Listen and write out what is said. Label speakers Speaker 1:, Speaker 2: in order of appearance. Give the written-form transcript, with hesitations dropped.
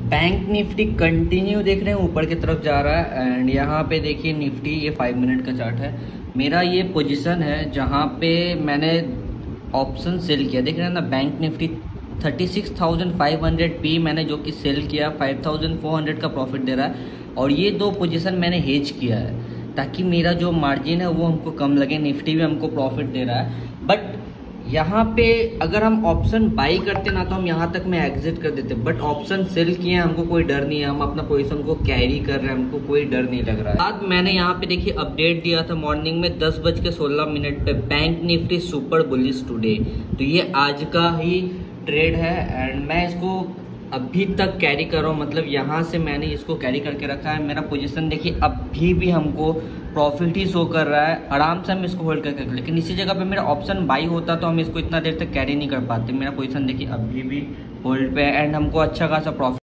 Speaker 1: Bank Nifty continue देख रहे हैं ऊपर की तरफ जा रहा है। एंड यहाँ पे देखिए निफ्टी, ये 5 मिनट का चार्ट है। मेरा ये पोजीशन है जहाँ पे मैंने ऑप्शन सेल किया, देख रहे हैं ना। बैंक निफ्टी 36,500 पी मैंने जो कि सेल किया, 5,400 का प्रॉफिट दे रहा है। और ये दो पोजीशन मैंने हेज किया है ताकि मेरा जो मार्जिन है वो हमको कम लगे। निफ्टी भी हमको प्रॉफिट दे रहा है, बट यहाँ पे अगर हम ऑप्शन बाई करते ना तो हम यहाँ तक में एग्जिट कर देते, बट ऑप्शन सेल किए हैं, हमको कोई डर नहीं है, हम अपना पोजीशन को कैरी कर रहे हैं, हमको कोई डर नहीं लग रहा है। बाद मैंने यहाँ पे देखिए अपडेट दिया था मॉर्निंग में 10:16 पे, bank Nifty super bullish today. तो ये आज का ही ट्रेड है एंड मैं इसको अभी तक कैरी कर रहा हूँ, मतलब यहाँ से मैंने इसको कैरी करके रखा है। मेरा पोजीशन देखिए अभी भी हमको प्रॉफिट ही शो कर रहा है, आराम से हम इसको होल्ड करके रख। लेकिन इसी जगह पे मेरा ऑप्शन बाई होता तो हम इसको इतना देर तक कैरी नहीं कर पाते। मेरा पोजीशन देखिए अभी भी होल्ड पे एंड हमको अच्छा खासा प्रॉफिट